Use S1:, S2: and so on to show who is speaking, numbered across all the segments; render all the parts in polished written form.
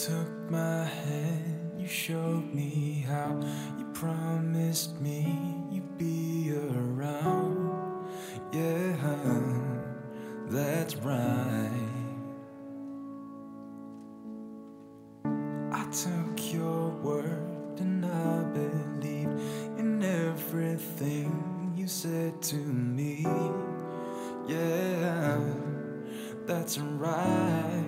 S1: took my hand, you showed me how. You promised me you'd be around. Yeah, that's right. I took your word and I believed in everything you said to me. Yeah, that's right.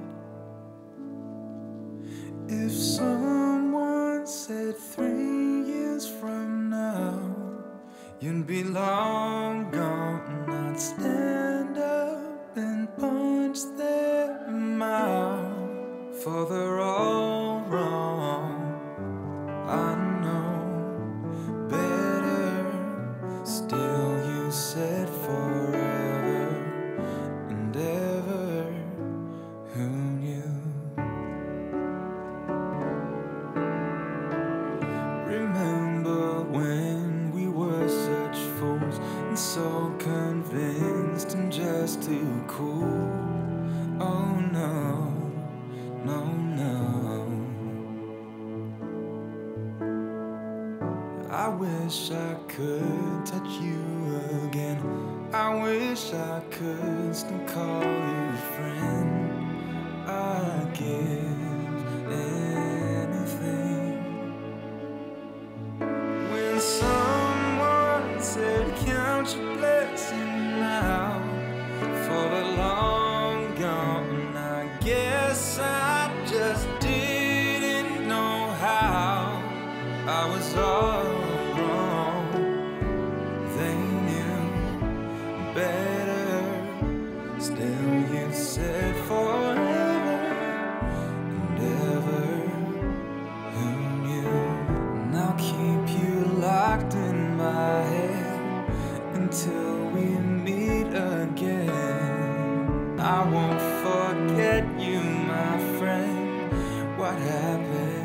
S1: If someone said 3 years from now you'd be long gone, I'd stand up and punch them out. For they're all wrong, I know better. Still you said forever and ever. Who knew? Remember when we were such fools and so convinced and just too cool? Oh no, no, no. I wish I could touch you again. I wish I could still call you friend. I'd give anything. When someone said count your blessings now, for the long gone, I guess I just didn't know how. I was all wrong. They knew better. Still you said forever and ever. Who knew? And I'll keep you locked in my head until we meet again. I won't forget you, my friend. What happened?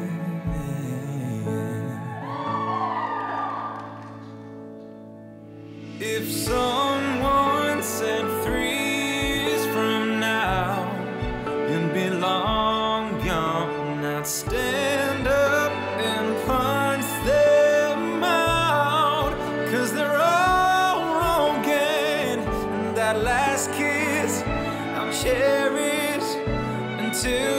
S1: If someone said 3 years from now you'd be long gone, I'd stand up and punch them out. 'Cause they're all wrong and that last kiss I'll cherish until